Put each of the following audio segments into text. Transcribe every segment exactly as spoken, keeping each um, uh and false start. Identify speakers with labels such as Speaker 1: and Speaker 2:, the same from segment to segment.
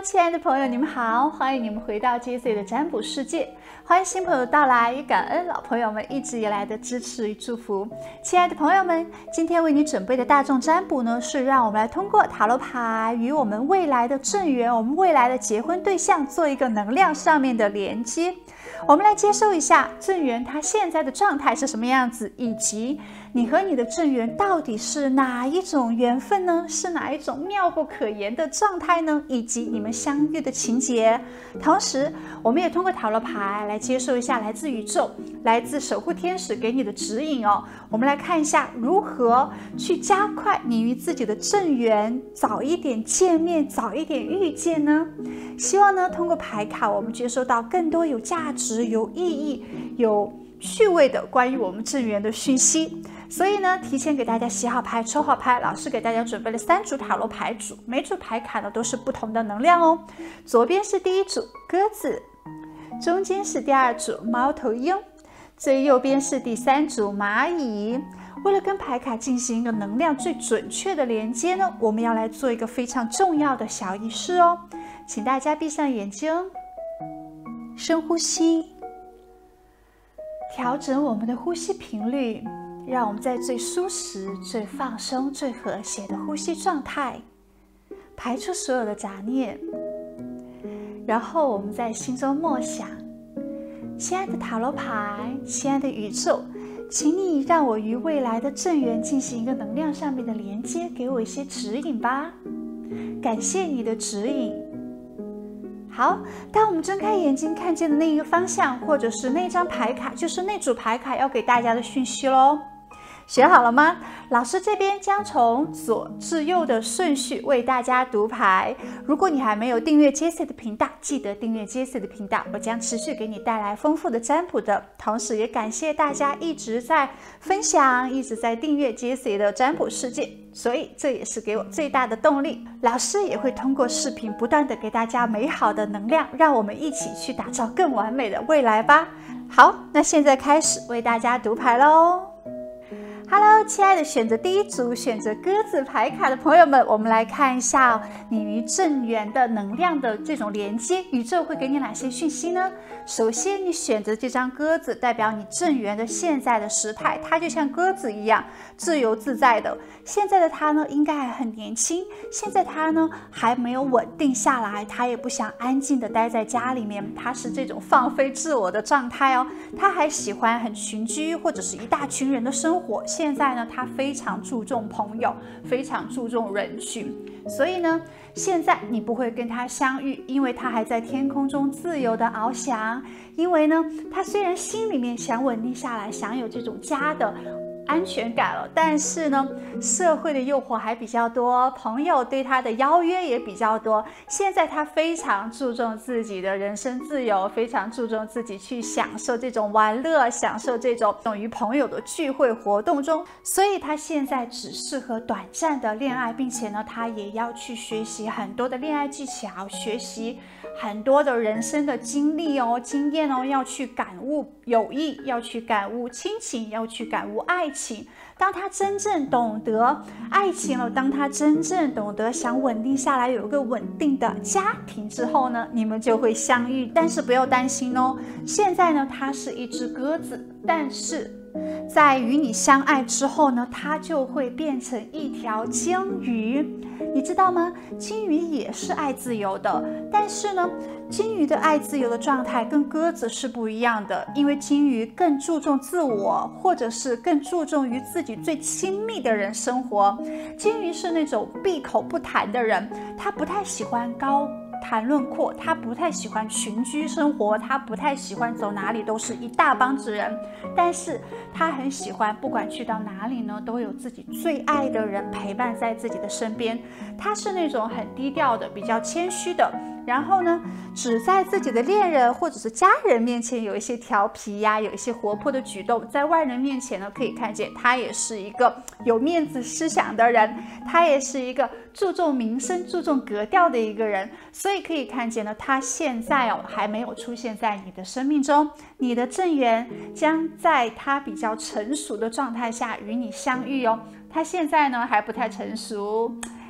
Speaker 1: 亲爱的朋友，你们好，欢迎你们回到 Jessie 的占卜世界。欢迎新朋友到来，也感恩老朋友们一直以来的支持与祝福。亲爱的朋友们，今天为你准备的大众占卜呢，是让我们来通过塔罗牌与我们未来的正缘，我们未来的结婚对象做一个能量上面的连接。我们来接受一下正缘他现在的状态是什么样子，以及你和你的正缘到底是哪一种缘分呢？是哪一种妙不可言的状态呢？以及你们相遇的情节。同时我们也通过塔罗牌来接受一下来自宇宙、来自守护天使给你的指引哦。我们来看一下如何去加快你与自己的正缘早一点见面，早一点遇见呢？希望呢通过牌卡我们接收到更多有价值、有意义、有趣味的关于我们正缘的讯息。所以呢，提前给大家洗好牌、抽好牌，老师给大家准备了三组塔罗牌组，每组牌卡呢都是不同的能量哦。左边是第一组鸽子，中间是第二组猫头鹰，最右边是第三组蚂蚁。为了跟牌卡进行一个能量最准确的连接呢，我们要来做一个非常重要的小仪式哦。请大家闭上眼睛，深呼吸，调整我们的呼吸频率，让我们在最舒适、最放松、最和谐的呼吸状态，排出所有的杂念。然后我们在心中默想：亲爱的塔罗牌，亲爱的宇宙，请你让我与未来的正缘进行一个能量上面的连接，给我一些指引吧。感谢你的指引。好，当我们睁开眼睛看见的那一个方向，或者是那张牌卡，就是那组牌卡要给大家的讯息咯。选好了吗？老师这边将从左至右的顺序为大家读牌。如果你还没有订阅 Jessie 的频道，记得订阅 Jessie 的频道，我将持续给你带来丰富的占卜的。同时也感谢大家一直在分享，一直在订阅 Jessie 的占卜世界，所以这也是给我最大的动力。老师也会通过视频不断的给大家美好的能量，让我们一起去打造更完美的未来吧。好，那现在开始为大家读牌咯。Hello， 亲爱的选择第一组选择鸽子牌卡的朋友们，我们来看一下、哦、你与正缘的能量的这种连接，宇宙会给你哪些讯息呢？首先，你选择这张鸽子，代表你正缘的现在的时态，它就像鸽子一样自由自在的。现在的他呢，应该还很年轻，现在他呢还没有稳定下来，他也不想安静的待在家里面，他是这种放飞自我的状态哦。他还喜欢很群居或者是一大群人的生活。现在呢，他非常注重朋友，非常注重人群，所以呢，现在你不会跟他相遇，因为他还在天空中自由的翱翔。因为呢，他虽然心里面想稳定下来，想有这种家的安全感了，但是呢，社会的诱惑还比较多，朋友对他的邀约也比较多。现在他非常注重自己的人生自由，非常注重自己去享受这种玩乐，享受这种与朋友的聚会活动中，所以他现在只适合短暂的恋爱，并且呢，他也要去学习很多的恋爱技巧，学习很多的人生的经历哦、经验哦，要去感悟友谊，要去感悟亲情，要去感悟爱情。当他真正懂得爱情了，当他真正懂得想稳定下来，有一个稳定的家庭之后呢，你们就会相遇。但是不要担心哦，现在呢，它是一只鸽子，但是在与你相爱之后呢，它就会变成一条鲸鱼。你知道吗？鲸鱼也是爱自由的，但是呢，鲸鱼的爱自由的状态跟鸽子是不一样的，因为鲸鱼更注重自我，或者是更注重于自己最亲密的人生活。鲸鱼是那种闭口不谈的人，他不太喜欢高谈论阔，他不太喜欢群居生活，他不太喜欢走哪里都是一大帮子人，但是他很喜欢不管去到哪里呢，都有自己最爱的人陪伴在自己的身边。他是那种很低调的，比较谦虚的，然后呢，只在自己的恋人或者是家人面前有一些调皮呀、啊，有一些活泼的举动，在外人面前呢，可以看见他也是一个有面子思想的人，他也是一个注重名声、注重格调的一个人，所以可以看见呢，他现在哦还没有出现在你的生命中，你的正缘将在他比较成熟的状态下与你相遇哦。他现在呢还不太成熟。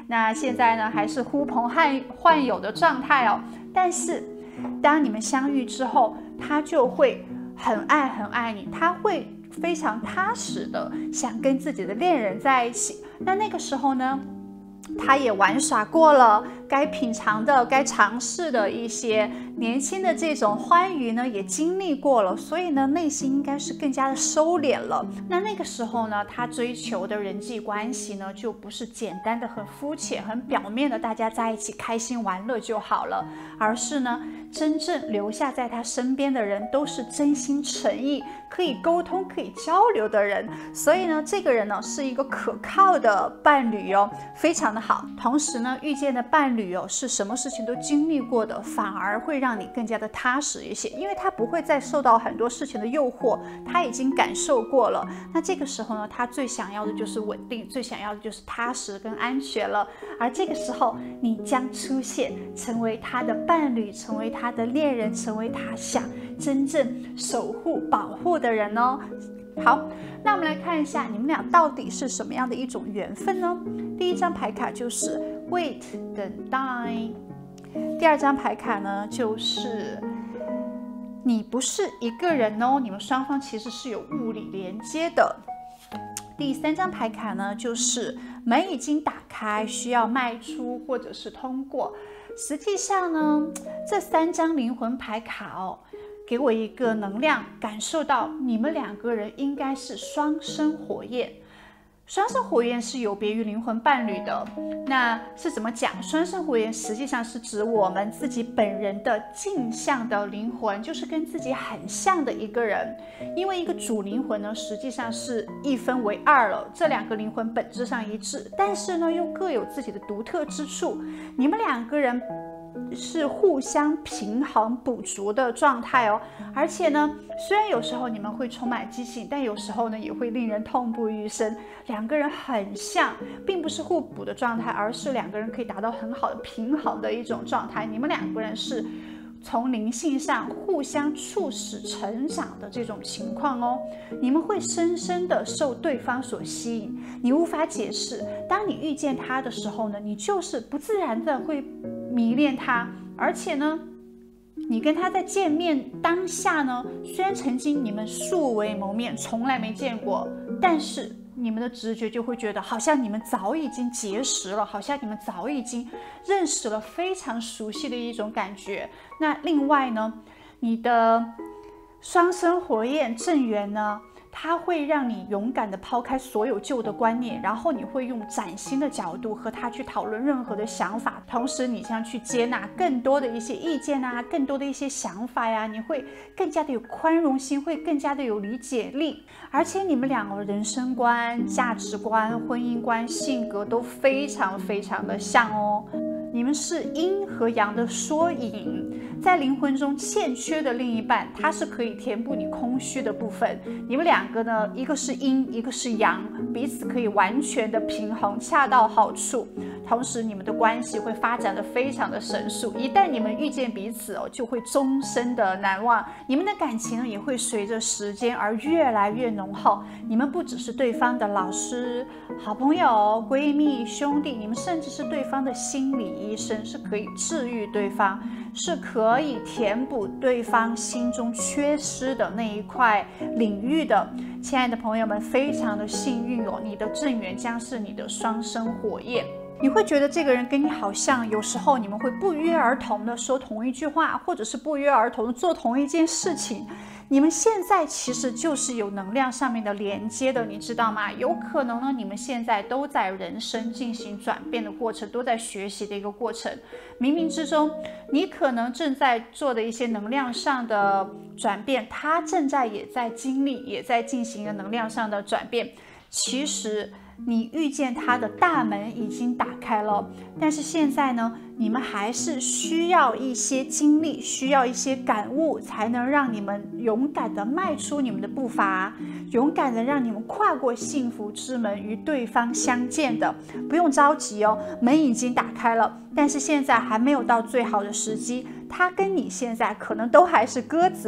Speaker 1: 那现在呢还是呼朋唤唤友的状态哦。但是当你们相遇之后，他就会很爱很爱你，他会非常踏实的想跟自己的恋人在一起。那那个时候呢，他也玩耍过了，该品尝的、该尝试的一些年轻的这种欢愉呢，也经历过了，所以呢，内心应该是更加的收敛了。那那个时候呢，他追求的人际关系呢，就不是简单的、很肤浅、很表面的，大家在一起开心玩乐就好了，而是呢，真正留下在他身边的人都是真心诚意、可以沟通、可以交流的人。所以呢，这个人呢是一个可靠的伴侣哦，非常的好。同时呢，遇见的伴侣哦是什么事情都经历过的，反而会让你更加的踏实一些，因为他不会再受到很多事情的诱惑，他已经感受过了。那这个时候呢，他最想要的就是稳定，最想要的就是踏实跟安全了。而这个时候，你将出现，成为他的伴侣，成为他的恋人，成为他想真正守护、保护的人哦。好，那我们来看一下你们俩到底是什么样的一种缘分呢？第一张牌卡就是 wait 等待，第二张牌卡呢就是你不是一个人哦，你们双方其实是有物理连接的。第三张牌卡呢就是门已经打开，需要迈出或者是通过。实际上呢，这三张灵魂牌卡哦，给我一个能量，感受到你们两个人应该是双生火焰。双生火焰是有别于灵魂伴侣的，那是怎么讲？双生火焰实际上是指我们自己本人的镜像的灵魂，就是跟自己很像的一个人。因为一个主灵魂呢，实际上是一分为二了，这两个灵魂本质上一致，但是呢，又各有自己的独特之处。你们两个人是互相平衡补足的状态哦，而且呢，虽然有时候你们会充满激情，但有时候呢也会令人痛不欲生。两个人很像，并不是互补的状态，而是两个人可以达到很好的平衡的一种状态。你们两个人是从灵性上互相促使成长的这种情况哦，你们会深深的受对方所吸引，你无法解释。当你遇见他的时候呢，你就是不自然的会迷恋他，而且呢，你跟他在见面当下呢，虽然曾经你们素未谋面，从来没见过，但是你们的直觉就会觉得，好像你们早已经结识了，好像你们早已经认识了，非常熟悉的一种感觉。那另外呢，你的双生火焰正缘呢，它会让你勇敢地抛开所有旧的观念，然后你会用崭新的角度和他去讨论任何的想法，同时你将去接纳更多的一些意见啊，更多的一些想法呀，你会更加的有宽容心，会更加的有理解力，而且你们两个人生观、价值观、婚姻观、性格都非常非常的像哦。你们是阴和阳的缩影，在灵魂中欠缺的另一半，它是可以填补你空虚的部分。你们两个呢，一个是阴，一个是阳，彼此可以完全的平衡，恰到好处。同时，你们的关系会发展的非常的神速。一旦你们遇见彼此哦，就会终身的难忘。你们的感情呢，也会随着时间而越来越浓厚。你们不只是对方的老师、好朋友、闺蜜、兄弟，你们甚至是对方的心理医生，是可以治愈对方，是可以填补对方心中缺失的那一块领域的。亲爱的朋友们，非常的幸运哦，你的正缘将是你的双生火焰。你会觉得这个人跟你好像，有时候你们会不约而同的说同一句话，或者是不约而同的做同一件事情。你们现在其实就是有能量上面的连接的，你知道吗？有可能呢，你们现在都在人生进行转变的过程，都在学习的一个过程。冥冥之中，你可能正在做的一些能量上的转变，他正在也在经历，也在进行一个能量上的转变。其实你遇见他的大门已经打开了，但是现在呢，你们还是需要一些经历，需要一些感悟，才能让你们勇敢地迈出你们的步伐，勇敢地让你们跨过幸福之门，与对方相见的。不用着急哦，门已经打开了，但是现在还没有到最好的时机，他跟你现在可能都还是鸽子。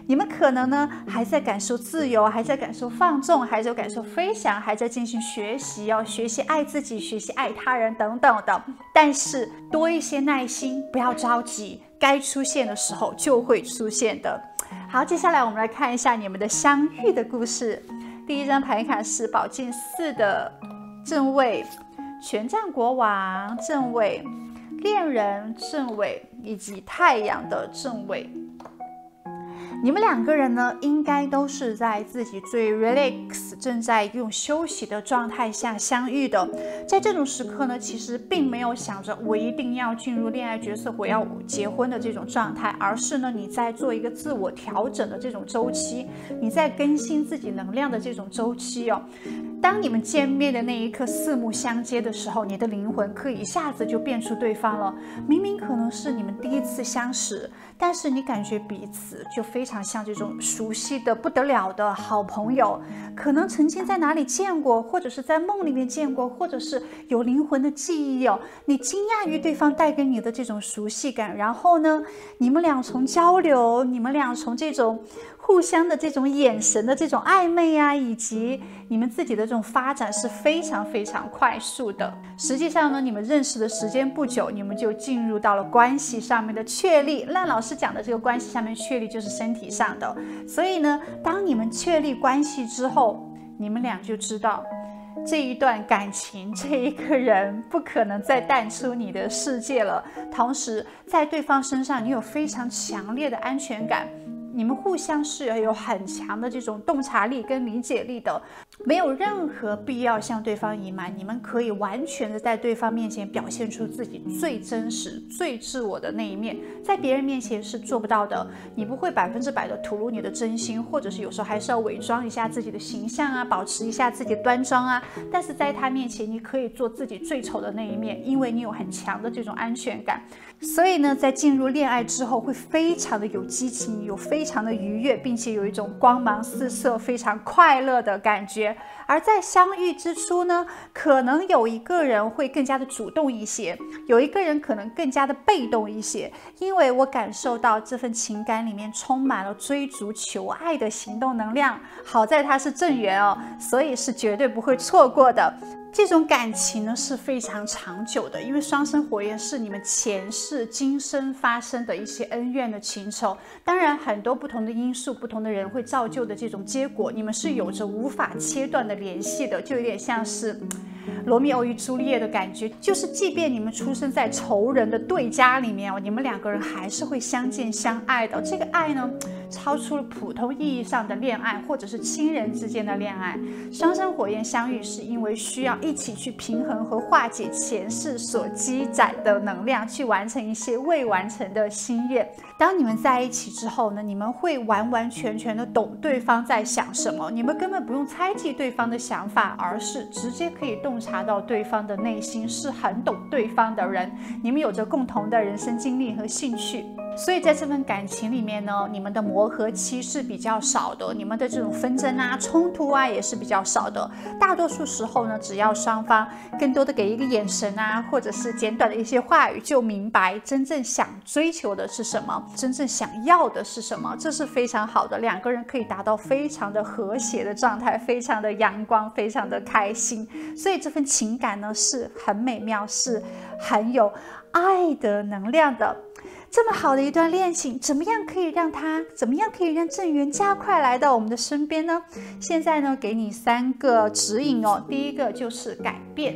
Speaker 1: 你们可能呢还在感受自由，还在感受放纵，还在感受飞翔，还在进行学习，要学习爱自己，学习爱他人等等的。但是多一些耐心，不要着急，该出现的时候就会出现的。好，接下来我们来看一下你们的相遇的故事。第一张牌卡是宝剑四的正位，权杖国王正位，恋人正位，以及太阳的正位。你们两个人呢，应该都是在自己最 relax、正在用休息的状态下相遇的。在这种时刻呢，其实并没有想着我一定要进入恋爱角色，我要结婚的这种状态，而是呢，你在做一个自我调整的这种周期，你在更新自己能量的这种周期哦。当你们见面的那一刻，四目相接的时候，你的灵魂可以一下子就辨出对方了。明明可能是你们第一次相识，但是你感觉彼此就非常像这种熟悉的不得了的好朋友，可能曾经在哪里见过，或者是在梦里面见过，或者是有灵魂的记忆哦。你惊讶于对方带给你的这种熟悉感，然后呢，你们俩从交流，你们俩从这种互相的这种眼神的这种暧昧啊，以及你们自己的这种发展是非常非常快速的。实际上呢，你们认识的时间不久，你们就进入到了关系上面的确立。那老师讲的这个关系上面确立就是身体上的，所以呢，当你们确立关系之后，你们俩就知道这一段感情，这一个人不可能再淡出你的世界了。同时在对方身上你有非常强烈的安全感，你们互相是有很强的这种洞察力跟理解力的，没有任何必要向对方隐瞒，你们可以完全的在对方面前表现出自己最真实最自我的那一面，在别人面前是做不到的。你不会百分之百的吐露你的真心，或者是有时候还是要伪装一下自己的形象啊，保持一下自己的端庄啊，但是在他面前你可以做自己最丑的那一面，因为你有很强的这种安全感。所以呢，在进入恋爱之后会非常的有激情，有非常的愉悦，并且有一种光芒四射非常快乐的感觉。而在相遇之初呢，可能有一个人会更加的主动一些，有一个人可能更加的被动一些，因为我感受到这份情感里面充满了追逐求爱的行动能量。好在它是正缘哦，所以是绝对不会错过的。这种感情呢是非常长久的，因为双生火焰是你们前世今生发生的一些恩怨的情仇。当然很多不同的因素，不同的人会造就的这种结果，你们是有着无法切断的联系的，就有点像是罗密欧与朱丽叶的感觉，就是即便你们出生在仇人的对家里面，你们两个人还是会相见相爱的。这个爱呢超出了普通意义上的恋爱，或者是亲人之间的恋爱。双生火焰相遇是因为需要一起去平衡和化解前世所积攒的能量，去完成一些未完成的心愿。当你们在一起之后呢，你们会完完全全的懂对方在想什么，你们根本不用猜忌对方的想法，而是直接可以洞察到对方的内心，是很懂对方的人。你们有着共同的人生经历和兴趣，所以在这份感情里面呢，你们的磨合期是比较少的，你们的这种纷争啊、冲突啊也是比较少的。大多数时候呢，只要双方更多的给一个眼神啊，或者是简短的一些话语，就明白真正想追求的是什么，真正想要的是什么，这是非常好的。两个人可以达到非常的和谐的状态，非常的阳光，非常的开心。所以这份情感呢是很美妙，是很有爱的能量的。这么好的一段恋情，怎么样可以让它，怎么样可以让正缘加快来到我们的身边呢？现在呢，给你三个指引哦。第一个就是改变，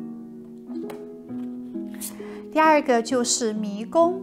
Speaker 1: 第二个就是迷宫，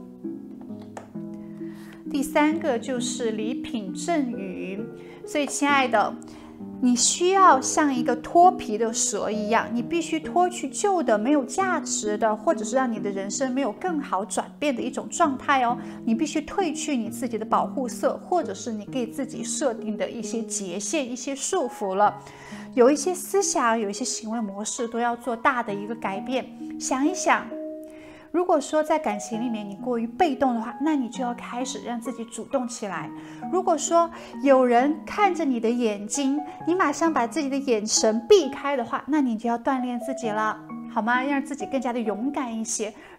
Speaker 1: 第三个就是礼品赠予。所以，亲爱的，你需要像一个脱皮的蛇一样，你必须脱去旧的没有价值的，或者是让你的人生没有更好转变的一种状态哦。你必须褪去你自己的保护色，或者是你给自己设定的一些界限、一些束缚了。有一些思想，有一些行为模式都要做大的一个改变。想一想，如果说在感情里面你过于被动的话，那你就要开始让自己主动起来。如果说有人看着你的眼睛，你马上把自己的眼神避开的话，那你就要锻炼自己了，好吗？让自己更加的勇敢一些，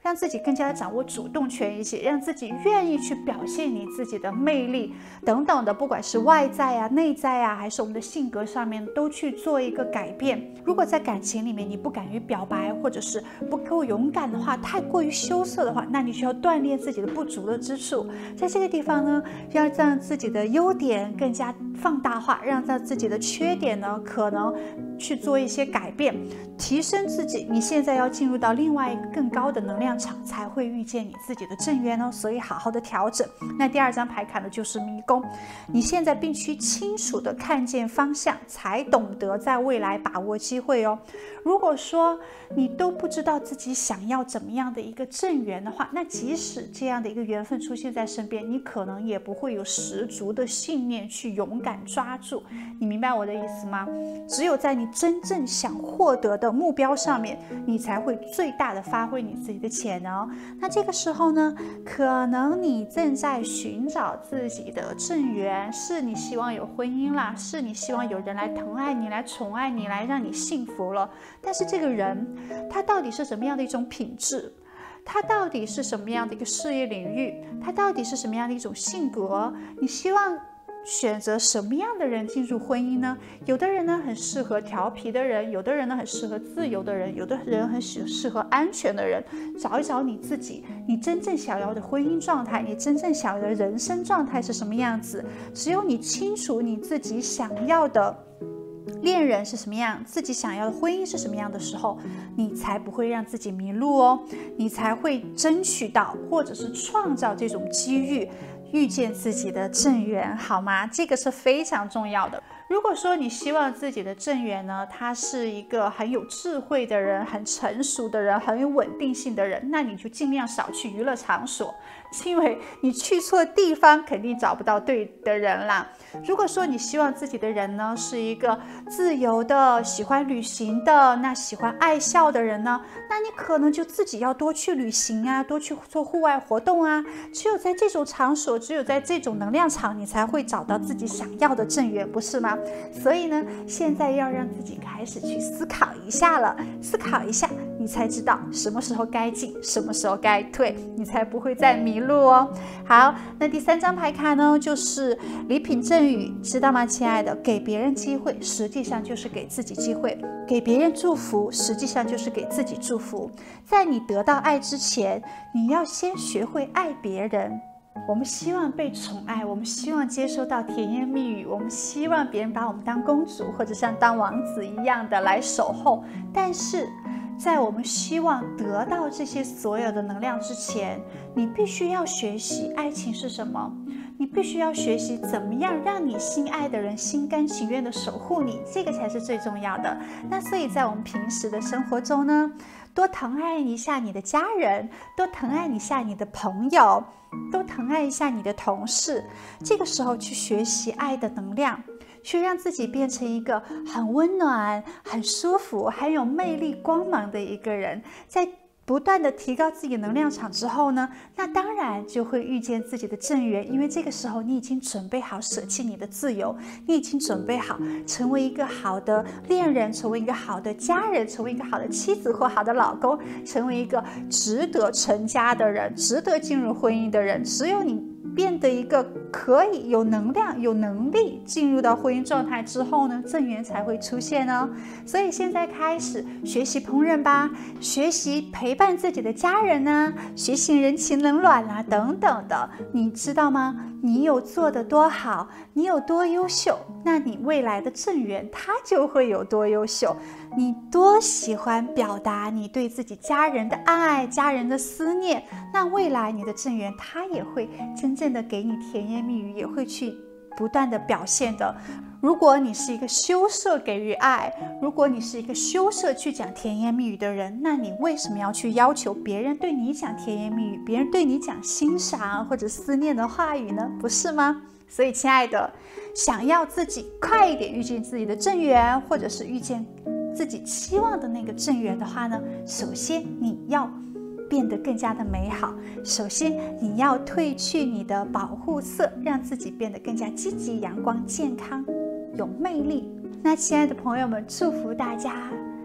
Speaker 1: 让自己更加的掌握主动权一些，让自己愿意去表现你自己的魅力等等的，不管是外在啊、内在啊，还是我们的性格上面，都去做一个改变。如果在感情里面你不敢于表白，或者是不够勇敢的话，太过于羞涩的话，那你需要锻炼自己的不足的之处。在这个地方呢，要让自己的优点更加放大化，让让自己的缺点呢可能去做一些改变，提升自己。你现在要进入到另外一个更高的能量场，才会遇见你自己的正缘哦。所以好好的调整。那第二张牌卡呢，就是迷宫。你现在必须清楚的看见方向，才懂得在未来把握机会哦。如果说你都不知道自己想要怎么样的一个正缘的话，那即使这样的一个缘分出现在身边，你可能也不会有十足的信念去勇敢抓住。你明白我的意思吗？只有在你真正想获得的目标上面，你才会最大的发挥你自己的潜能。那这个时候呢，可能你正在寻找自己的正缘，是你希望有婚姻啦，是你希望有人来疼爱你，来宠爱你，来让你幸福了。但是这个人他到底是什么样的一种品质，他到底是什么样的一个事业领域，他到底是什么样的一种性格，你希望选择什么样的人进入婚姻呢？有的人呢很适合调皮的人，有的人呢很适合自由的人，有的人很适合安全的人。找一找你自己，你真正想要的婚姻状态，你真正想要的人生状态是什么样子。只有你清楚你自己想要的恋人是什么样，自己想要的婚姻是什么样的时候，你才不会让自己迷路哦，你才会争取到或者是创造这种机遇，遇见自己的正缘，好吗？这个是非常重要的。如果说你希望自己的正缘呢，他是一个很有智慧的人，很成熟的人，很有稳定性的人，那你就尽量少去娱乐场所，因为你去错地方肯定找不到对的人啦。如果说你希望自己的人呢是一个自由的、喜欢旅行的、那喜欢爱笑的人呢，那你可能就自己要多去旅行啊，多去做户外活动啊。只有在这种场所，只有在这种能量场，你才会找到自己想要的正缘，不是吗？所以呢，现在要让自己开始去思考一下了，思考一下，你才知道什么时候该进，什么时候该退，你才不会再迷路哦。好，那第三张牌卡呢，就是礼品赠予，知道吗，亲爱的？给别人机会，实际上就是给自己机会；给别人祝福，实际上就是给自己祝福。在你得到爱之前，你要先学会爱别人。我们希望被宠爱，我们希望接收到甜言蜜语，我们希望别人把我们当公主或者像当王子一样的来守候。但是在我们希望得到这些所有的能量之前，你必须要学习爱情是什么，你必须要学习怎么样让你心爱的人心甘情愿的守护你，这个才是最重要的。那所以在我们平时的生活中呢，多疼爱一下你的家人，多疼爱一下你的朋友，多疼爱一下你的同事。这个时候去学习爱的能量，去让自己变成一个很温暖、很舒服、很有魅力光芒的一个人。在不断的提高自己能量场之后呢，那当然就会遇见自己的正缘，因为这个时候你已经准备好舍弃你的自由，你已经准备好成为一个好的恋人，成为一个好的家人，成为一个好的妻子或好的老公，成为一个值得成家的人，值得进入婚姻的人。只有你变得一个可以有能量、有能力进入到婚姻状态之后呢，正缘才会出现哦。所以现在开始学习烹饪吧，学习陪伴自己的家人啊，学习人情冷暖啊等等的。你知道吗？你有做得多好，你有多优秀，那你未来的正缘它就会有多优秀。你多喜欢表达你对自己家人的爱、家人的思念，那未来你的正缘它也会真正的给你甜言蜜语，也会去不断的表现的。如果你是一个羞涩给予爱，如果你是一个羞涩去讲甜言蜜语的人，那你为什么要去要求别人对你讲甜言蜜语，别人对你讲欣赏或者思念的话语呢？不是吗？所以亲爱的，想要自己快一点遇见自己的正缘，或者是遇见自己期望的那个正缘的话呢，首先你要变得更加的美好，首先你要褪去你的保护色，让自己变得更加积极、阳光、健康、有魅力。那亲爱的朋友们，祝福大家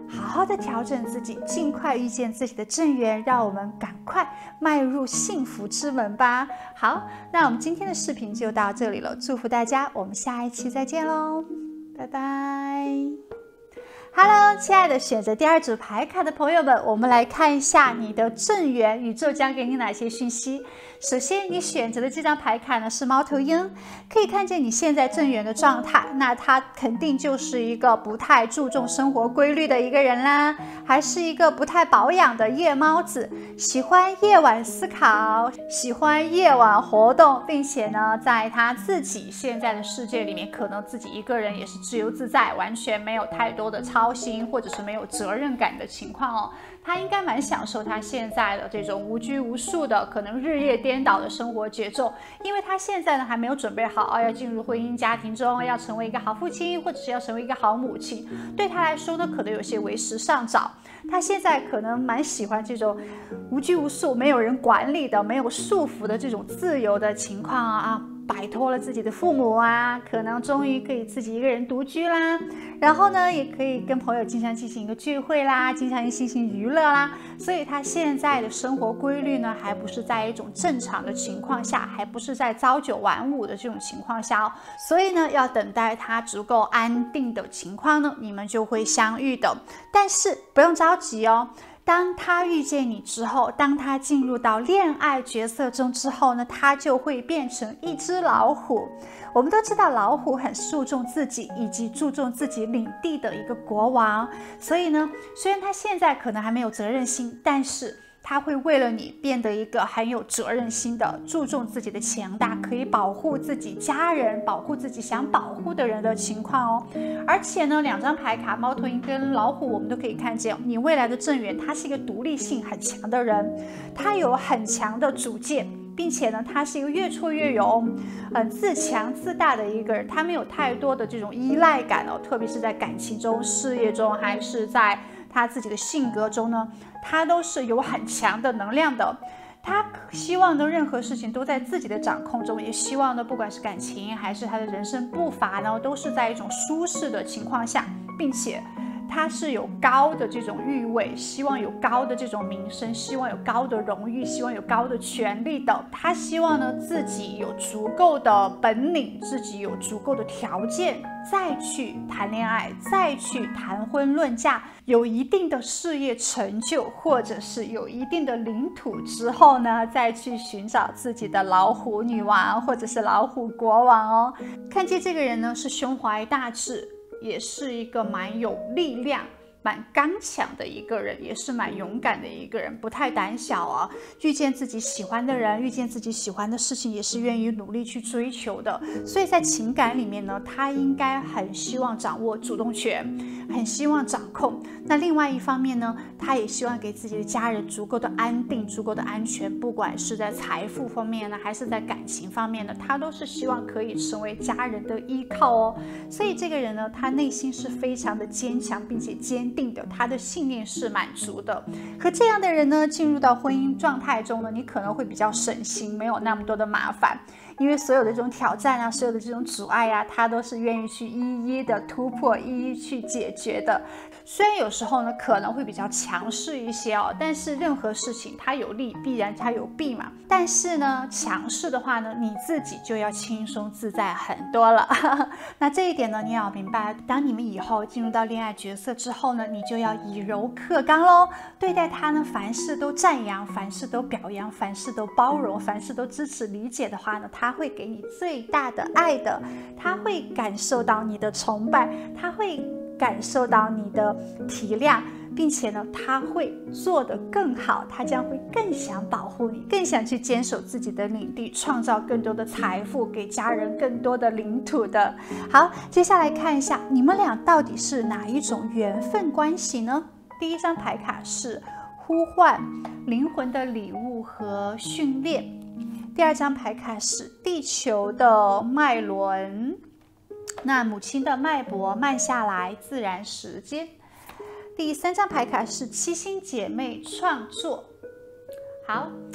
Speaker 1: 好好的调整自己，尽快遇见自己的正缘，让我们赶快迈入幸福之门吧。好，那我们今天的视频就到这里了，祝福大家，我们下一期再见喽，拜拜。Hello， 亲爱的选择第二组牌卡的朋友们，我们来看一下你的正缘，宇宙将给你哪些讯息？首先，你选择的这张牌卡呢是猫头鹰，可以看见你现在正缘的状态，那他肯定就是一个不太注重生活规律的一个人啦，还是一个不太保养的夜猫子，喜欢夜晚思考，喜欢夜晚活动，并且呢，在他自己现在的世界里面，可能自己一个人也是自由自在，完全没有太多的操心，或者是没有责任感的情况哦。他应该蛮享受他现在的这种无拘无束的，可能日夜颠倒的生活节奏，因为他现在呢还没有准备好哦，要进入婚姻家庭中，要成为一个好父亲，或者是要成为一个好母亲。对他来说呢，可能有些为时尚早。他现在可能蛮喜欢这种无拘无束、没有人管理的、没有束缚的这种自由的情况啊。摆脱了自己的父母啊，可能终于可以自己一个人独居啦，然后呢，也可以跟朋友经常进行一个聚会啦，经常进行娱乐啦。所以他现在的生活规律呢，还不是在一种正常的情况下，还不是在朝九晚五的这种情况下哦。所以呢，要等待他足够安定的情况呢，你们就会相遇的。但是不用着急哦。当他遇见你之后，当他进入到恋爱角色中之后呢，他就会变成一只老虎。我们都知道老虎很注重自己以及注重自己领地的一个国王，所以呢，虽然他现在可能还没有责任心，但是他会为了你变得一个很有责任心的，注重自己的强大，可以保护自己家人，保护自己想保护的人的情况哦。而且呢，两张牌卡猫头鹰跟老虎，我们都可以看见你未来的正缘，他是一个独立性很强的人，他有很强的主见，并且呢，他是一个越挫越勇、很自强自大的一个人，他没有太多的这种依赖感哦，特别是在感情中、事业中，还是在他自己的性格中呢，他都是有很强的能量的。他希望呢，任何事情都在自己的掌控中，也希望呢，不管是感情还是他的人生步伐呢，都是在一种舒适的情况下，并且他是有高的这种欲位，希望有高的这种名声，希望有高的荣誉，希望有高的权利的。他希望呢，自己有足够的本领，自己有足够的条件，再去谈恋爱，再去谈婚论嫁，有一定的事业成就，或者是有一定的领土之后呢，再去寻找自己的老虎女王，或者是老虎国王哦。看见这个人呢，是胸怀大志，也是一个蛮有力量、蛮刚强的一个人，也是蛮勇敢的一个人，不太胆小啊。遇见自己喜欢的人，遇见自己喜欢的事情，也是愿意努力去追求的。所以在情感里面呢，他应该很希望掌握主动权，很希望掌控。那另外一方面呢，他也希望给自己的家人足够的安定、足够的安全，不管是在财富方面呢，还是在感情方面呢，他都是希望可以成为家人的依靠哦。所以这个人呢，他内心是非常的坚强，并且坚定的，他的信念是满足的。和这样的人呢，进入到婚姻状态中呢，你可能会比较省心，没有那么多的麻烦。因为所有的这种挑战啊，所有的这种阻碍啊，他都是愿意去一一的突破，一一去解决的。虽然有时候呢可能会比较强势一些哦，但是任何事情它有利必然它有弊嘛。但是呢，强势的话呢，你自己就要轻松自在很多了。那这一点呢，你要明白，当你们以后进入到恋爱角色之后呢，你就要以柔克刚喽，对待他呢，凡事都赞扬，凡事都表扬，凡事都包容，凡事都支持理解的话呢，他会给你最大的爱的，他会感受到你的崇拜，他会感受到你的体谅，并且呢，他会做得更好，他将会更想保护你，更想去坚守自己的领地，创造更多的财富，给家人更多的领土的。好，接下来看一下你们俩到底是哪一种缘分关系呢？第一张牌卡是呼唤、灵魂的礼物和训练。第二张牌卡是地球的脉轮，那母亲的脉搏慢下来，自然时间。第三张牌卡是七星姐妹创作。好，那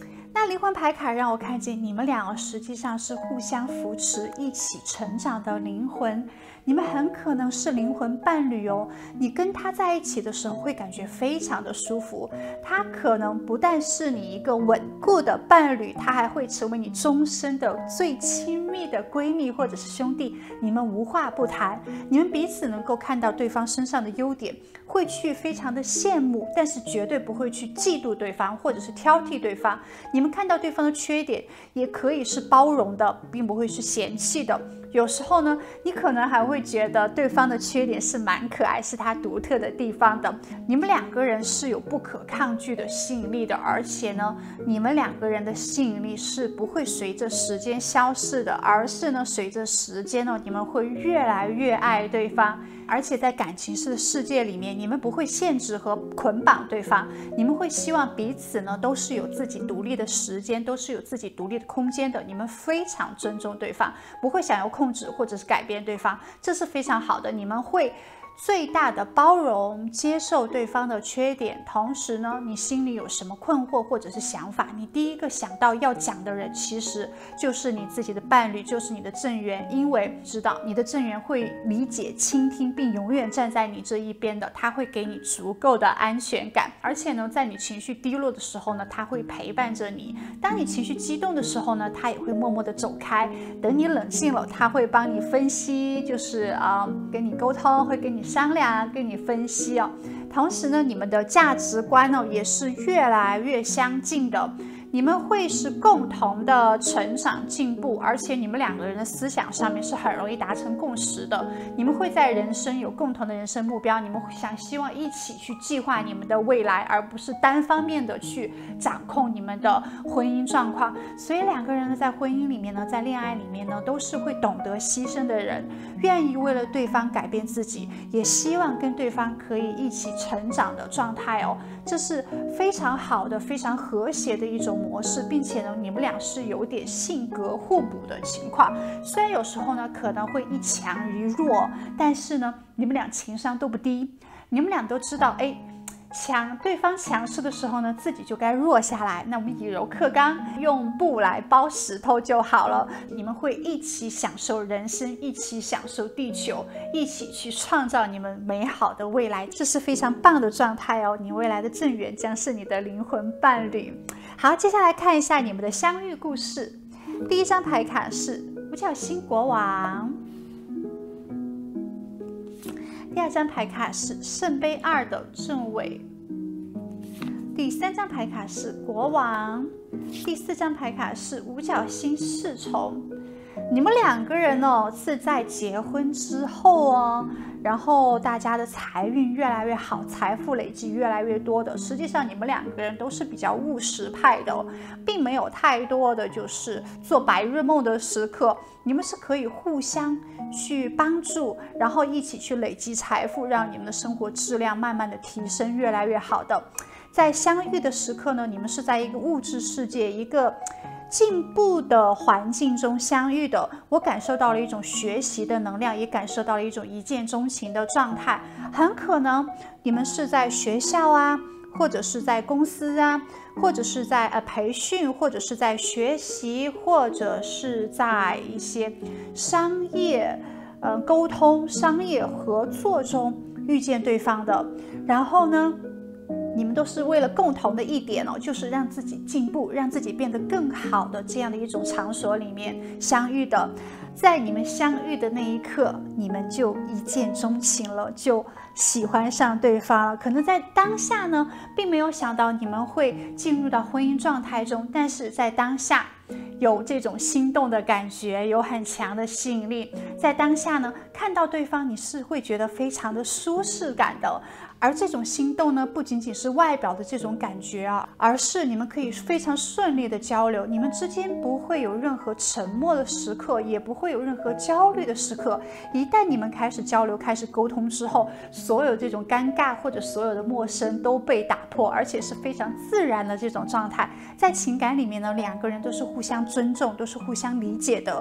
Speaker 1: 那灵魂牌卡让我看见你们两个实际上是互相扶持、一起成长的灵魂。你们很可能是灵魂伴侣哦，你跟他在一起的时候会感觉非常的舒服。他可能不但是你一个稳固的伴侣，他还会成为你终身的最亲密的闺蜜或者是兄弟。你们无话不谈，你们彼此能够看到对方身上的优点，会去非常的羡慕，但是绝对不会去嫉妒对方或者是挑剔对方。你们看到对方的缺点，也可以是包容的，并不会是嫌弃的。有时候呢，你可能还会觉得对方的缺点是蛮可爱，是他独特的地方的。你们两个人是有不可抗拒的吸引力的，而且呢，你们两个人的吸引力是不会随着时间消逝的，而是呢，随着时间呢，你们会越来越爱对方。而且在感情式的世界里面，你们不会限制和捆绑对方，你们会希望彼此呢都是有自己独立的时间，都是有自己独立的空间的。你们非常尊重对方，不会想要控制或者是改变对方，这是非常好的。你们会最大的包容，接受对方的缺点，同时呢，你心里有什么困惑或者是想法，你第一个想到要讲的人其实就是你自己的伴侣，就是你的正缘，因为知道你的正缘会理解、倾听，并永远站在你这一边的，他会给你足够的安全感。而且呢，在你情绪低落的时候呢，他会陪伴着你；当你情绪激动的时候呢，他也会默默的走开。等你冷静了，他会帮你分析，就是啊、呃，跟你沟通，会跟你商量，跟你分析哦。同时呢，你们的价值观呢、哦、也是越来越相近的。你们会是共同的成长进步，而且你们两个人的思想上面是很容易达成共识的。你们会在人生有共同的人生目标，你们想希望一起去计划你们的未来，而不是单方面的去掌控你们的婚姻状况。所以两个人呢，在婚姻里面呢，在恋爱里面呢，都是会懂得牺牲的人，愿意为了对方改变自己，也希望跟对方可以一起成长的状态哦。这是非常好的、非常和谐的一种模式，并且呢，你们俩是有点性格互补的情况。虽然有时候呢可能会一强一弱，但是呢，你们俩情商都不低。你们俩都知道，哎，强对方强势的时候呢，自己就该弱下来。那我们以柔克刚，用布来包石头就好了。你们会一起享受人生，一起享受地球，一起去创造你们美好的未来。这是非常棒的状态哦。你未来的正缘将是你的灵魂伴侣。好，接下来看一下你们的相遇故事。第一张牌卡是五角星国王，第二张牌卡是圣杯二的正位，第三张牌卡是国王，第四张牌卡是五角星侍从。你们两个人哦，是在结婚之后哦，然后大家的财运越来越好，财富累积越来越多的。实际上你们两个人都是比较务实派的哦，并没有太多的就是做白日梦的时刻。你们是可以互相去帮助，然后一起去累积财富，让你们的生活质量慢慢的提升，越来越好的。在相遇的时刻呢，你们是在一个物质世界，一个进步的环境中相遇的。我感受到了一种学习的能量，也感受到了一种一见钟情的状态。很可能你们是在学校啊，或者是在公司啊，或者是在呃培训，或者是在学习，或者是在一些商业呃沟通、商业合作中遇见对方的。然后呢，你们都是为了共同的一点哦，就是让自己进步，让自己变得更好的这样的一种场所里面相遇的。在你们相遇的那一刻，你们就一见钟情了，就喜欢上对方了。可能在当下呢，并没有想到你们会进入到婚姻状态中，但是在当下有这种心动的感觉，有很强的吸引力。在当下呢，看到对方你是会觉得非常的舒适感的。而这种心动呢，不仅仅是外表的这种感觉啊，而是你们可以非常顺利的交流，你们之间不会有任何沉默的时刻，也不会有任何焦虑的时刻。一旦你们开始交流、开始沟通之后，所有这种尴尬或者所有的陌生都被打破，而且是非常自然的这种状态。在情感里面呢，两个人都是互相尊重，都是互相理解的。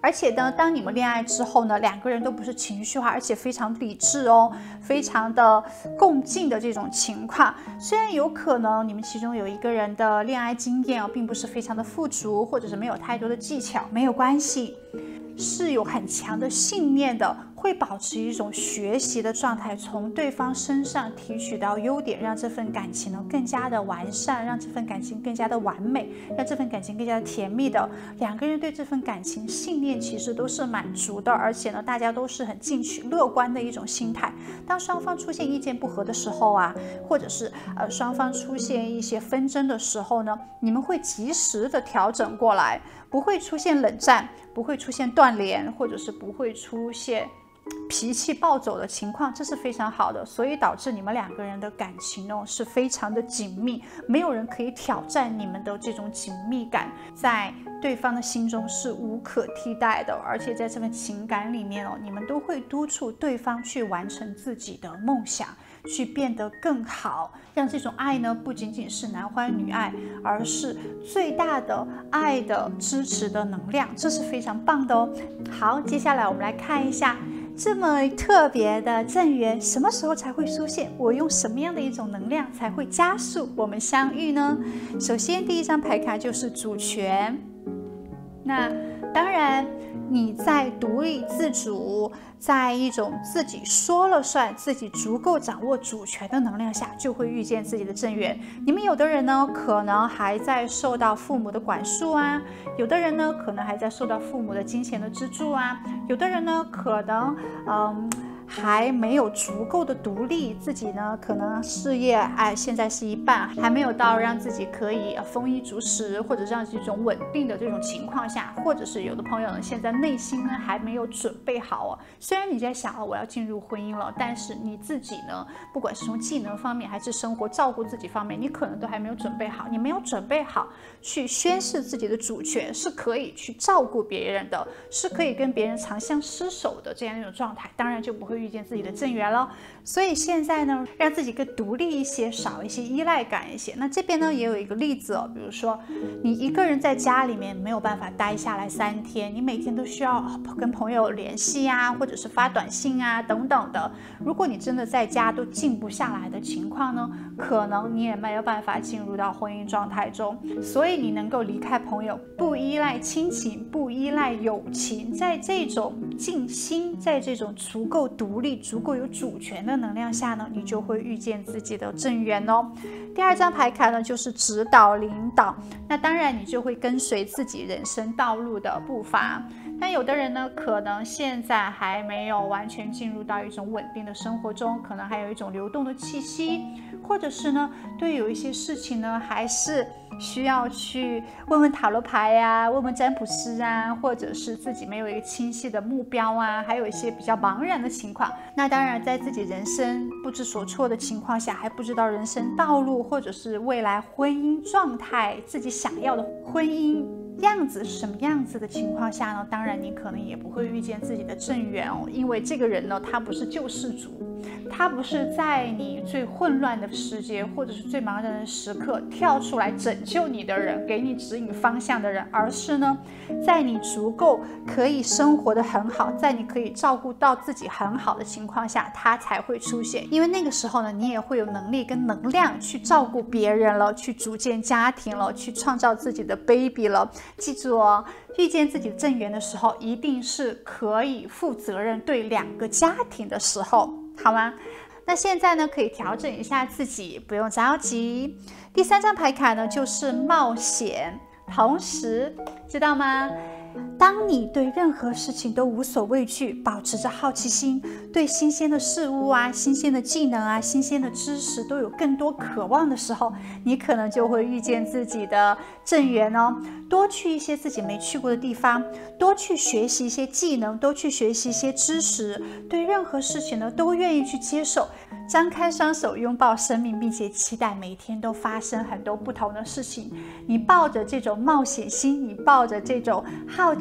Speaker 1: 而且呢，当你们恋爱之后呢，两个人都不是情绪化，而且非常理智哦，非常的共进的这种情况。虽然有可能你们其中有一个人的恋爱经验哦，并不是非常的富足，或者是没有太多的技巧，没有关系，是有很强的信念的，会保持一种学习的状态，从对方身上提取到优点，让这份感情呢更加的完善，让这份感情更加的完美，让这份感情更加的甜蜜的。两个人对这份感情信念其实都是满足的，而且呢，大家都是很进取、乐观的一种心态。当双方出现意见不合的时候啊，或者是呃双方出现一些纷争的时候呢，你们会及时的调整过来，不会出现冷战，不会出现断联，或者是不会出现脾气暴走的情况，这是非常好的，所以导致你们两个人的感情哦是非常的紧密，没有人可以挑战你们的这种紧密感，在对方的心中是无可替代的，而且在这份情感里面哦，你们都会督促对方去完成自己的梦想，去变得更好，让这种爱呢不仅仅是男欢女爱，而是最大的爱的支持的能量，这是非常棒的哦。好，接下来我们来看一下这么特别的正缘什么时候才会出现？我用什么样的一种能量才会加速我们相遇呢？首先，第一张牌卡就是主权。那当然，你在独立自主，在一种自己说了算、自己足够掌握主权的能量下，就会遇见自己的正缘。你们有的人呢，可能还在受到父母的管束啊；有的人呢，可能还在受到父母的金钱的资助啊；有的人呢，可能嗯。还没有足够的独立，自己呢可能事业哎现在是一半，还没有到让自己可以丰衣足食，或者让这种稳定的这种情况下，或者是有的朋友呢现在内心呢还没有准备好哦。虽然你在想哦我要进入婚姻了，但是你自己呢，不管是从技能方面还是生活照顾自己方面，你可能都还没有准备好。你没有准备好去宣示自己的主权，是可以去照顾别人的，是可以跟别人长相厮守的这样一种状态，当然就不会遇见自己的正缘了。所以现在呢，让自己更独立一些，少一些依赖感一些。那这边呢也有一个例子哦，比如说你一个人在家里面没有办法待下来三天，你每天都需要跟朋友联系啊，或者是发短信啊等等的。如果你真的在家都静不下来的情况呢，可能你也没有办法进入到婚姻状态中。所以你能够离开朋友，不依赖亲情，不依赖友情，在这种静心，在这种足够独立、足够有主权的能量下呢，你就会遇见自己的正缘哦。第二张牌卡呢，就是指导领导。那当然，你就会跟随自己人生道路的步伐。那有的人呢，可能现在还没有完全进入到一种稳定的生活中，可能还有一种流动的气息，或者是呢，对有一些事情呢，还是需要去问问塔罗牌啊，问问占卜师啊，或者是自己没有一个清晰的目标啊，还有一些比较茫然的情况。那当然，在自己人生不知所措的情况下，还不知道人生道路或者是未来婚姻状态，自己想要的婚姻样子是什么样子的情况下呢，当然你可能也不会遇见自己的正缘哦，因为这个人呢，他不是救世主，他不是在你最混乱的世界或者是最茫然的时刻跳出来拯救你的人，给你指引方向的人，而是呢，在你足够可以生活得很好，在你可以照顾到自己很好的情况下，他才会出现。因为那个时候呢，你也会有能力跟能量去照顾别人了，去组建家庭了，去创造自己的 baby 了。记住哦，遇见自己的正缘的时候，一定是可以负责任对两个家庭的时候，好吗？那现在呢，可以调整一下自己，不用着急。第三张牌卡呢，就是冒险。同时，知道吗？当你对任何事情都无所畏惧，保持着好奇心，对新鲜的事物啊、新鲜的技能啊、新鲜的知识都有更多渴望的时候，你可能就会遇见自己的正缘哦。多去一些自己没去过的地方，多去学习一些技能，多去学习一些知识，对任何事情呢都愿意去接受，张开双手拥抱生命，并且期待每天都发生很多不同的事情。你抱着这种冒险心，你抱着这种好奇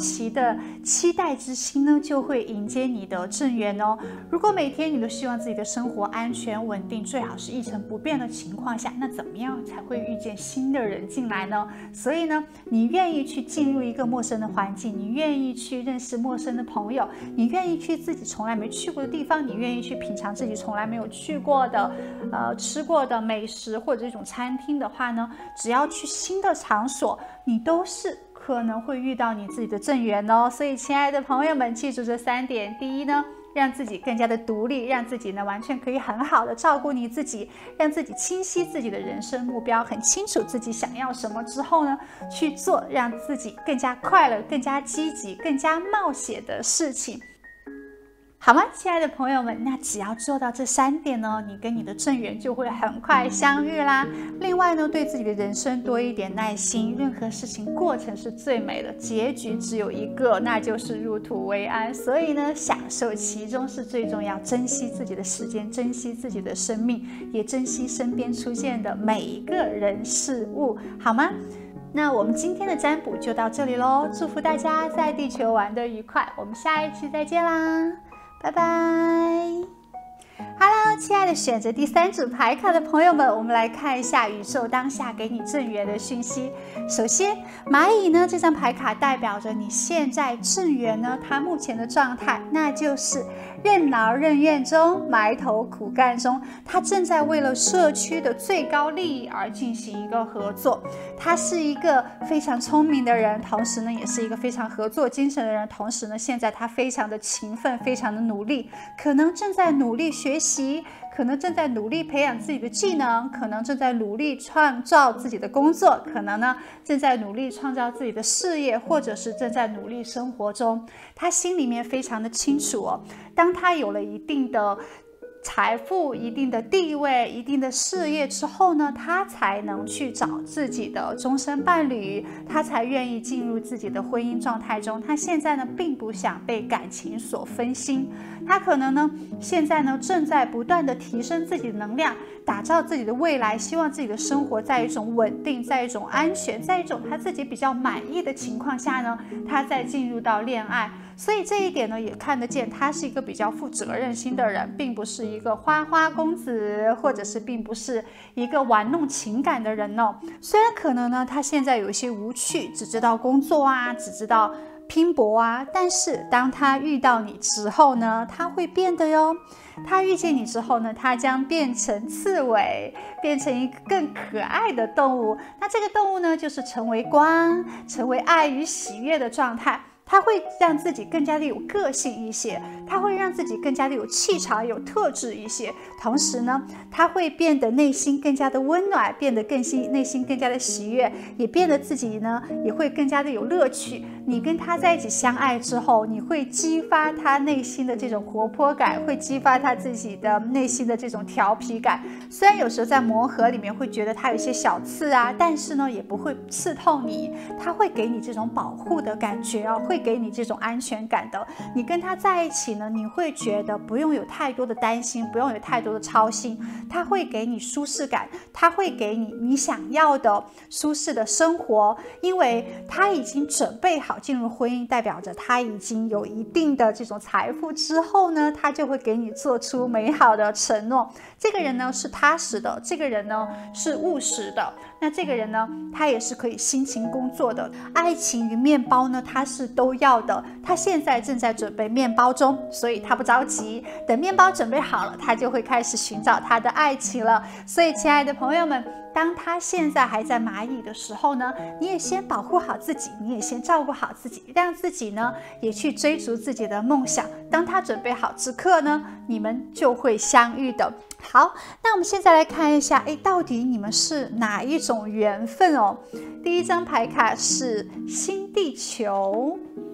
Speaker 1: 奇的期待之心呢，就会迎接你的正缘哦。如果每天你都希望自己的生活安全稳定，最好是一成不变的情况下，那怎么样才会遇见新的人进来呢？所以呢，你愿意去进入一个陌生的环境，你愿意去认识陌生的朋友，你愿意去自己从来没去过的地方，你愿意去品尝自己从来没有去过的呃吃过的美食或者一种餐厅的话呢，只要去新的场所，你都是可能会遇到你自己的正缘哦。所以亲爱的朋友们，记住这三点。第一呢，让自己更加的独立，让自己呢完全可以很好的照顾你自己，让自己清晰自己的人生目标，很清楚自己想要什么之后呢，去做让自己更加快乐、更加积极、更加冒险的事情。好吗，亲爱的朋友们，那只要做到这三点呢，你跟你的正缘就会很快相遇啦。另外呢，对自己的人生多一点耐心，任何事情过程是最美的，结局只有一个，那就是入土为安。所以呢，享受其中是最重要，珍惜自己的时间，珍惜自己的生命，也珍惜身边出现的每一个人事物，好吗？那我们今天的占卜就到这里咯，祝福大家在地球玩得愉快，我们下一期再见啦，拜拜。Hello， 亲爱的选择第三组牌卡的朋友们，我们来看一下宇宙当下给你正缘的讯息。首先，蚂蚁呢这张牌卡代表着你现在正缘呢，它目前的状态，那就是任劳任怨中，埋头苦干中。它正在为了社区的最高利益而进行一个合作。他是一个非常聪明的人，同时呢，也是一个非常合作精神的人。同时呢，现在他非常的勤奋，非常的努力，可能正在努力学习，可能正在努力培养自己的技能，可能正在努力创造自己的工作，可能呢正在努力创造自己的事业，或者是正在努力生活中。他心里面非常的清楚哦，当他有了一定的财富、一定的地位、一定的事业之后呢，他才能去找自己的终身伴侣，他才愿意进入自己的婚姻状态中。他现在呢，并不想被感情所分心，他可能呢，现在呢，正在不断的提升自己的能量，打造自己的未来，希望自己的生活在一种稳定，在一种安全，在一种他自己比较满意的情况下呢，他再进入到恋爱。所以这一点呢，也看得见他是一个比较负责任心的人，并不是一个花花公子，或者是并不是一个玩弄情感的人哦。虽然可能呢，他现在有一些无趣，只知道工作啊，只知道拼搏啊，但是当他遇到你之后呢，他会变的哟。他遇见你之后呢，他将变成刺猬，变成一个更可爱的动物。那这个动物呢，就是成为光，成为爱与喜悦的状态。他会让自己更加的有个性一些，他会让自己更加的有气场、有特质一些。同时呢，他会变得内心更加的温暖，变得更心内心更加的喜悦，也变得自己呢也会更加的有乐趣。你跟他在一起相爱之后，你会激发他内心的这种活泼感，会激发他自己的内心的这种调皮感。虽然有时候在磨合里面会觉得他有一些小刺啊，但是呢也不会刺痛你，他会给你这种保护的感觉哦，会给你这种安全感的。你跟他在一起呢，你会觉得不用有太多的担心，不用有太多的操心，他会给你舒适感，他会给你你想要的舒适的生活，因为他已经准备好进入婚姻，代表着他已经有一定的这种财富之后呢，他就会给你做出美好的承诺。这个人呢是踏实的，这个人呢是务实的，那这个人呢他也是可以辛勤工作的。爱情与面包呢他是都要的，他现在正在准备面包中，所以他不着急，等面包准备好了，他就会开始寻找他的爱情了。所以亲爱的朋友们，当他现在还在蚂蚁的时候呢，你也先保护好自己，你也先照顾好自己，让自己呢也去追逐自己的梦想。当他准备好之刻呢，你们就会相遇的。好，那我们现在来看一下，诶，到底你们是哪一种缘分哦？第一张牌卡是新地球，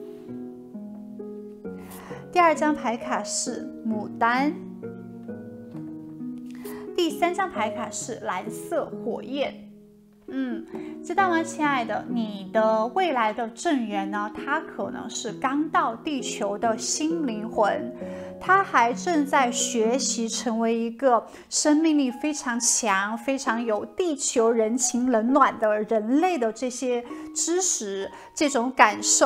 Speaker 1: 第二张牌卡是牡丹，第三张牌卡是蓝色火焰。嗯，知道吗，亲爱的？你的未来的正缘呢，它可能是刚到地球的新灵魂，他还正在学习成为一个生命力非常强、非常有地球人情冷暖的人类的这些知识、这种感受。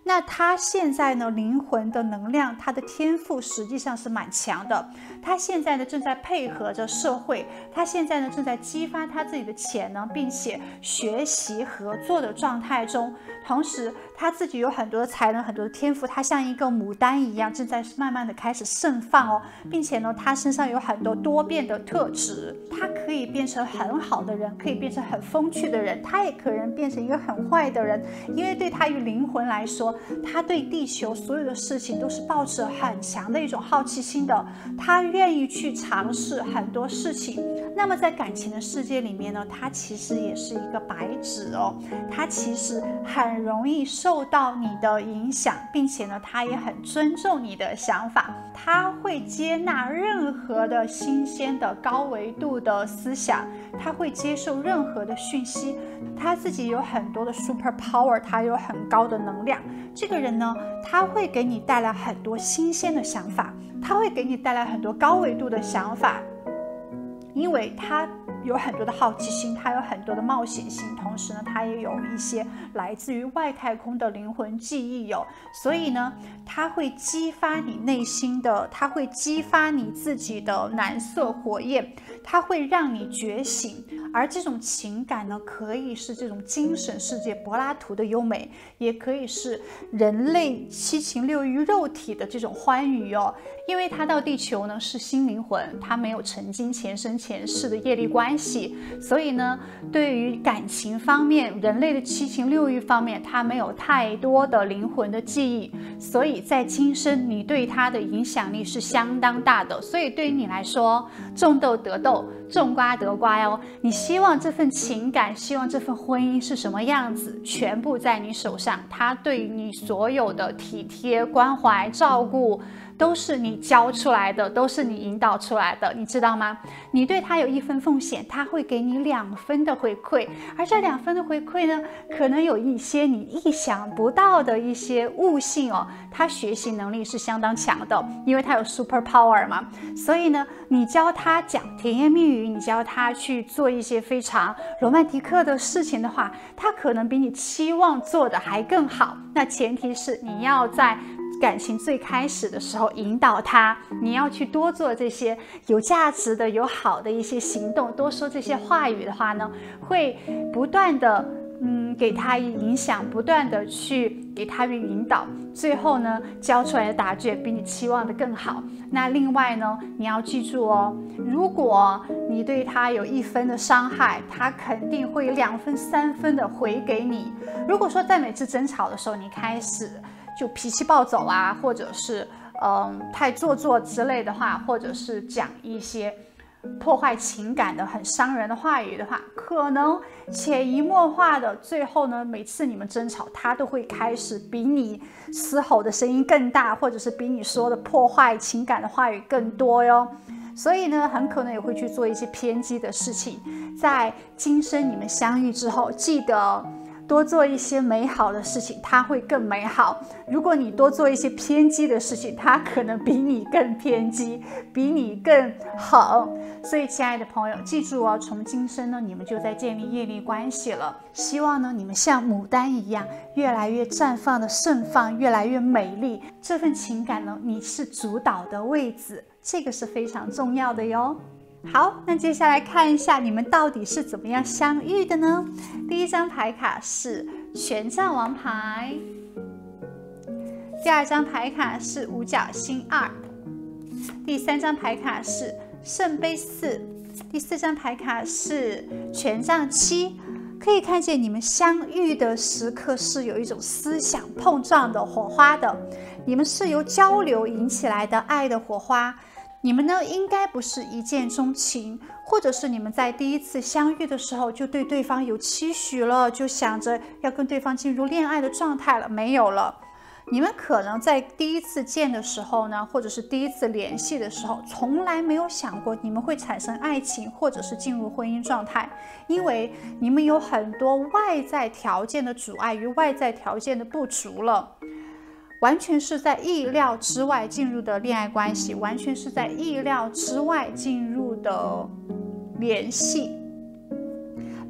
Speaker 1: 那他现在呢，灵魂的能量，他的天赋实际上是蛮强的。他现在呢，正在配合着社会，他现在呢，正在激发他自己的潜能，并且学习合作的状态中。同时，他自己有很多的才能，很多的天赋，他像一个牡丹一样，正在慢慢的开始盛放哦，并且呢，他身上有很多多变的特质，他可以变成很好的人，可以变成很风趣的人，他也可能变成一个很坏的人，因为对他与灵魂来说，他对地球所有的事情都是抱着很强的一种好奇心的，他愿意去尝试很多事情。那么在感情的世界里面呢，他其实也是一个白纸哦，他其实很容易受到你的影响，并且呢，他也很尊重你的想法，他会接纳任何的新鲜的高维度的思想，他会接受任何的讯息，他自己有很多的 super power， 他有很高的能量。这个人呢，他会给你带来很多新鲜的想法，他会给你带来很多高维度的想法，因为他有很多的好奇心，他有很多的冒险心，同时呢，他也有一些来自于外太空的灵魂记忆有，所以呢，他会激发你内心的，他会激发你自己的蓝色火焰，他会让你觉醒。而这种情感呢，可以是这种精神世界柏拉图的优美，也可以是人类七情六欲肉体的这种欢愉哦。因为他到地球呢是新灵魂，他没有曾经前生前世的业力关系，所以呢，对于感情方面，人类的七情六欲方面，他没有太多的灵魂的记忆，所以在今生你对他的影响力是相当大的。所以对于你来说，种豆得豆，种瓜得瓜哦。你希望这份情感，希望这份婚姻是什么样子，全部在你手上。他对于你所有的体贴、关怀、照顾，都是你教出来的，都是你引导出来的，你知道吗？你对他有一分奉献，他会给你两分的回馈，而这两分的回馈呢，可能有一些你意想不到的一些悟性哦。他学习能力是相当强的，因为他有 super power 嘛，所以呢，你教他讲甜言蜜语，你教他去做一些非常罗曼蒂克的事情的话，他可能比你期望做的还更好。那前提是你要在感情最开始的时候引导他，你要去多做这些有价值的、有好的一些行动，多说这些话语的话呢，会不断的嗯给他影响，不断的去给他引导，最后呢交出来的答卷比你期望的更好。那另外呢，你要记住哦，如果你对他有一分的伤害，他肯定会两分、三分的回给你。如果说在每次争吵的时候，你开始就脾气暴走啊，或者是嗯太做作之类的话，或者是讲一些破坏情感的很伤人的话语的话，可能潜移默化的，最后呢，每次你们争吵，他都会开始比你嘶吼的声音更大，或者是比你说的破坏情感的话语更多哟。所以呢，很可能也会去做一些偏激的事情。在今生你们相遇之后，记得多做一些美好的事情，它会更美好。如果你多做一些偏激的事情，它可能比你更偏激，比你更狠。所以亲爱的朋友，记住哦，从今生呢，你们就在建立业力关系了。希望呢，你们像牡丹一样，越来越绽放的盛放，越来越美丽。这份情感呢，你是主导的位置，这个是非常重要的哟。好，那接下来看一下你们到底是怎么样相遇的呢？第一张牌卡是权杖王牌，第二张牌卡是五角星二，第三张牌卡是圣杯四，第四张牌卡是权杖七。可以看见你们相遇的时刻是有一种思想碰撞的火花的，你们是由交流引起来的爱的火花。你们呢，应该不是一见钟情，或者是你们在第一次相遇的时候就对对方有期许了，就想着要跟对方进入恋爱的状态了，没有了。你们可能在第一次见的时候呢，或者是第一次联系的时候，从来没有想过你们会产生爱情，或者是进入婚姻状态，因为你们有很多外在条件的阻碍与外在条件的不足了。完全是在意料之外进入的恋爱关系，完全是在意料之外进入的联系。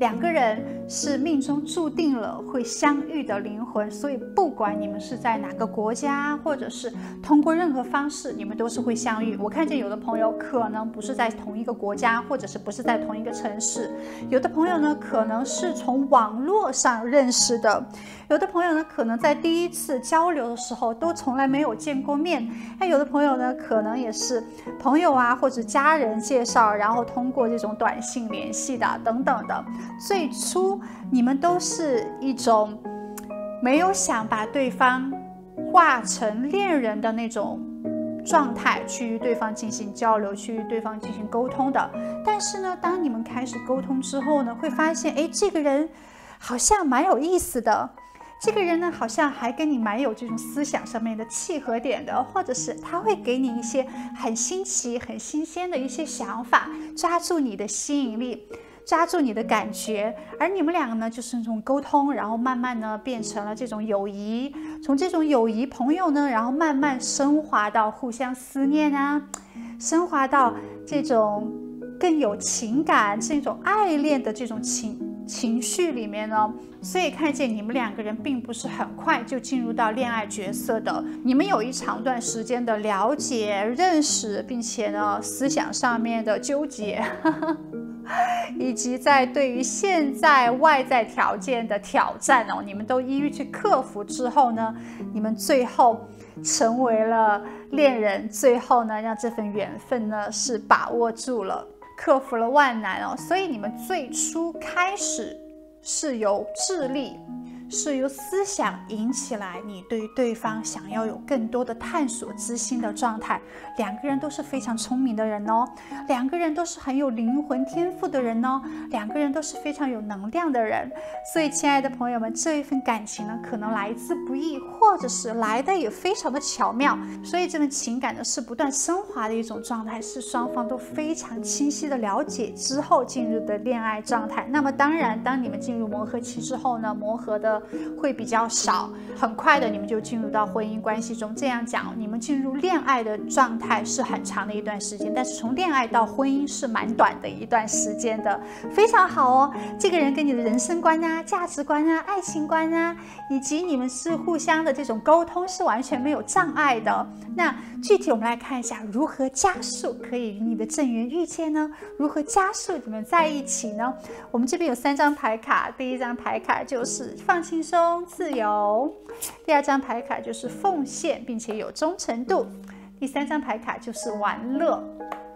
Speaker 1: 两个人是命中注定了会相遇的灵魂，所以不管你们是在哪个国家，或者是通过任何方式，你们都是会相遇。我看见有的朋友可能不是在同一个国家，或者是不是在同一个城市，有的朋友呢可能是从网络上认识的，有的朋友呢可能在第一次交流的时候都从来没有见过面，那有的朋友呢可能也是朋友啊或者家人介绍，然后通过这种短信联系的等等的。最初你们都是一种没有想把对方化成恋人的那种状态去与对方进行交流，去与对方进行沟通的。但是呢，当你们开始沟通之后呢，会发现，哎，这个人好像蛮有意思的，这个人呢好像还跟你蛮有这种思想上面的契合点的，或者是他会给你一些很新奇、很新鲜的一些想法，抓住你的吸引力，抓住你的感觉，而你们两个呢，就是那种沟通，然后慢慢呢变成了这种友谊，从这种友谊朋友呢，然后慢慢升华到互相思念啊，升华到这种更有情感、这种爱恋的这种情情绪里面呢。所以看见你们两个人并不是很快就进入到恋爱角色的，你们有一长段时间的了解、认识，并且呢思想上面的纠结。呵呵以及在对于现在外在条件的挑战哦，你们都一一去克服之后呢，你们最后成为了恋人，最后呢让这份缘分呢是把握住了，克服了万难哦。所以你们最初开始是由智力，是由思想引起来你对于对方想要有更多的探索之心的状态。两个人都是非常聪明的人哦，两个人都是很有灵魂天赋的人哦，两个人都是非常有能量的人。所以亲爱的朋友们，这一份感情呢可能来之不易，或者是来的也非常的巧妙，所以这份情感呢是不断升华的一种状态，是双方都非常清晰的了解之后进入的恋爱状态。那么当然当你们进入磨合期之后呢，磨合的会比较少，很快的你们就进入到婚姻关系中。这样讲，你们进入恋爱的状态是很长的一段时间，但是从恋爱到婚姻是蛮短的一段时间的，非常好哦。这个人跟你的人生观啊、价值观啊、爱情观啊，以及你们是互相的这种沟通是完全没有障碍的。那具体我们来看一下，如何加速可以与你的正缘遇见呢？如何加速你们在一起呢？我们这边有三张牌卡，第一张牌卡就是放轻松、自由；第二张牌卡就是奉献并且有忠诚度；第三张牌卡就是玩乐。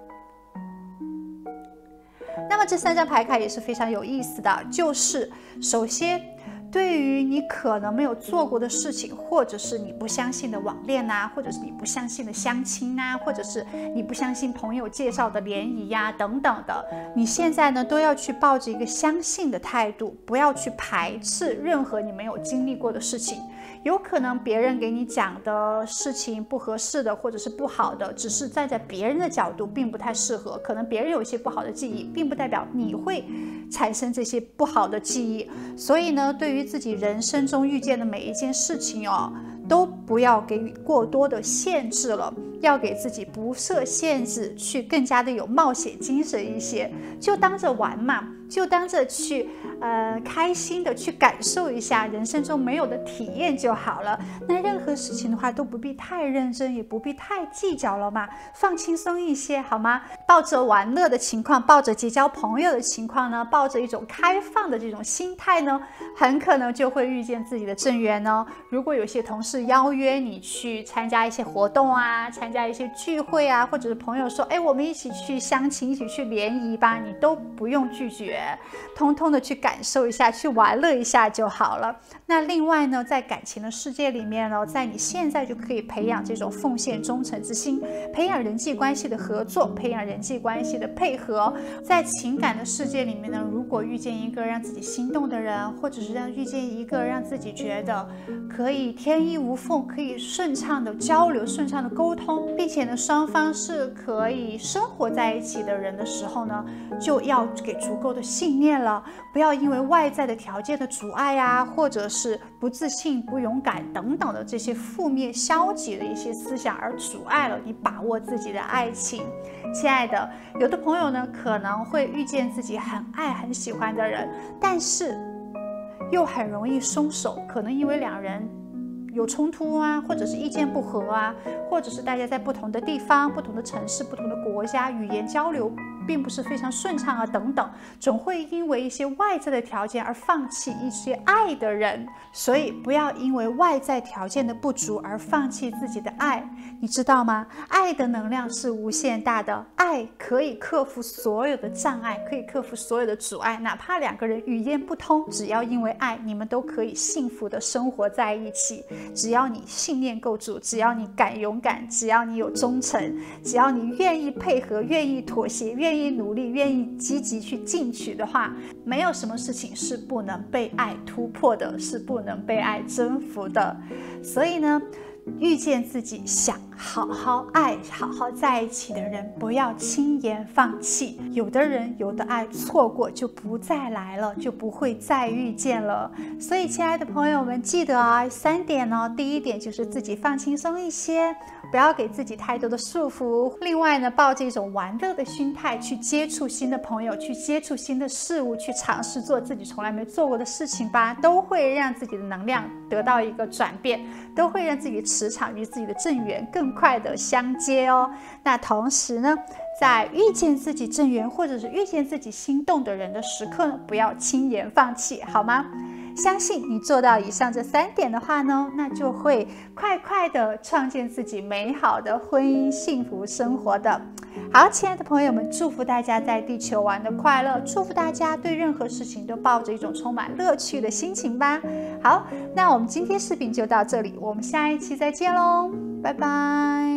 Speaker 1: 那么这三张牌卡也是非常有意思的，就是首先对于你可能没有做过的事情，或者是你不相信的网恋啊，或者是你不相信的相亲啊，或者是你不相信朋友介绍的联谊呀、啊、等等的，你现在呢都要去抱着一个相信的态度，不要去排斥任何你没有经历过的事情。有可能别人给你讲的事情不合适的，或者是不好的，只是站在别人的角度并不太适合，可能别人有一些不好的记忆，并不代表你会产生这些不好的记忆。所以呢，对于自己人生中遇见的每一件事情哦，都不要给予过多的限制了，要给自己不设限制，去更加的有冒险精神一些，就当着玩嘛，就当着去呃开心的去感受一下人生中没有的体验就好了。那任何事情的话都不必太认真，也不必太计较了嘛，放轻松一些好吗？抱着玩乐的情况，抱着结交朋友的情况呢，抱着一种开放的这种心态呢，很可能就会遇见自己的正缘哦。如果有些同事邀约你去参加一些活动啊，参加一些聚会啊，或者是朋友说，哎，我们一起去相亲，一起去联谊吧，你都不用拒绝，通通的去感受一下，去玩乐一下就好了。那另外呢，在感情的世界里面呢，在你现在就可以培养这种奉献忠诚之心，培养人际关系的合作，培养人际关系的配合。在情感的世界里面呢，如果遇见一个让自己心动的人，或者是让遇见一个让自己觉得可以天衣无缝，可以顺畅的交流、顺畅的沟通，并且呢双方是可以生活在一起的人的时候呢，就要给足够的信念了，不要因为外在的条件的阻碍呀、啊，或者是不自信、不勇敢等等的这些负面、消极的一些思想而阻碍了你把握自己的爱情。亲爱的，有的朋友呢可能会遇见自己很爱、很喜欢的人，但是又很容易松手，可能因为两人有冲突啊，或者是意见不合啊，或者是大家在不同的地方、不同的城市、不同的国家，语言交流并不是非常顺畅啊，等等，总会因为一些外在的条件而放弃一些爱的人。所以不要因为外在条件的不足而放弃自己的爱，你知道吗？爱的能量是无限大的，爱可以克服所有的障碍，可以克服所有的阻碍，哪怕两个人语言不通，只要因为爱，你们都可以幸福的生活在一起。只要你信念够足，只要你敢勇敢，只要你有忠诚，只要你愿意配合，愿意妥协，愿意努力，愿意积极去进取的话，没有什么事情是不能被爱突破的，是不能被爱征服的。所以呢，遇见自己想好好爱、好好在一起的人，不要轻言放弃。有的人有的爱错过就不再来了，就不会再遇见了。所以亲爱的朋友们，记得啊，三点呢，第一点就是自己放轻松一些，不要给自己太多的束缚。另外呢，抱着一种玩乐的心态去接触新的朋友，去接触新的事物，去尝试做自己从来没做过的事情吧，都会让自己的能量得到一个转变，都会让自己的磁场与自己的正缘更快的相接哦。那同时呢，在遇见自己正缘或者是遇见自己心动的人的时刻呢，不要轻言放弃，好吗？相信你做到以上这三点的话呢，那就会快快的创建自己美好的婚姻幸福生活的。好，亲爱的朋友们，祝福大家在地球玩的快乐，祝福大家对任何事情都抱着一种充满乐趣的心情吧。好，那我们今天视频就到这里，我们下一期再见喽，拜拜。